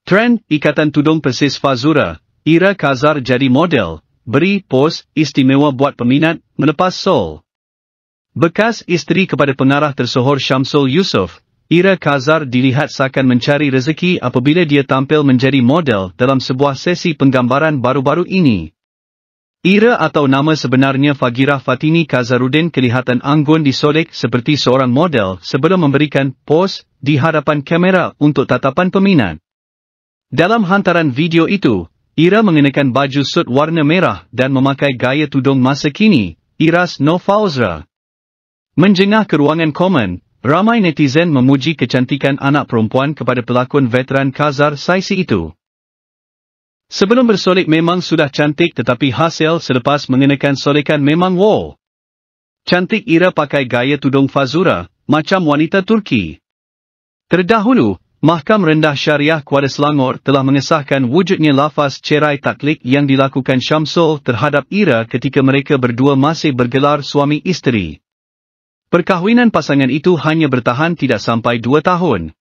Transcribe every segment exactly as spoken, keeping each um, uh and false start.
Trend Ikatan Tudung Persis Fazura, Ira Kazar jadi model, beri pos istimewa buat peminat melepas Sol. Bekas isteri kepada pengarah tersohor Syamsul Yusof, Ira Kazar dilihat seakan mencari rezeki apabila dia tampil menjadi model dalam sebuah sesi penggambaran baru-baru ini. Ira atau nama sebenarnya Fagirah Fatini Kazaruddin kelihatan anggun disolek seperti seorang model sebelum memberikan pos di hadapan kamera untuk tatapan peminat. Dalam hantaran video itu, Ira mengenakan baju sut warna merah dan memakai gaya tudung masa kini, Iras No Fauzra. Menjengah ke ruangan komen, ramai netizen memuji kecantikan anak perempuan kepada pelakon veteran Kazar Saisi itu. Sebelum bersolek memang sudah cantik tetapi hasil selepas mengenakan solekan memang wow. Cantik Ira pakai gaya tudung Fazura, macam wanita Turki. Terdahulu, Mahkam Rendah Syariah Kuala Selangor telah mengesahkan wujudnya lafaz cerai taklik yang dilakukan Syamsul terhadap Ira ketika mereka berdua masih bergelar suami isteri. Perkahwinan pasangan itu hanya bertahan tidak sampai dua tahun.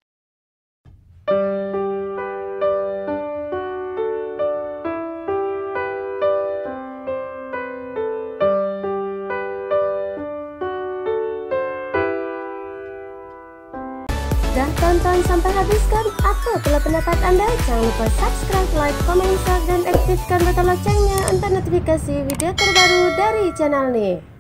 Dah tonton sampai habis kan? Apa pula pendapat anda? Jangan lupa subscribe, like, komen, share dan aktifkan butang loncengnya untuk notifikasi video terbaru dari channel ini.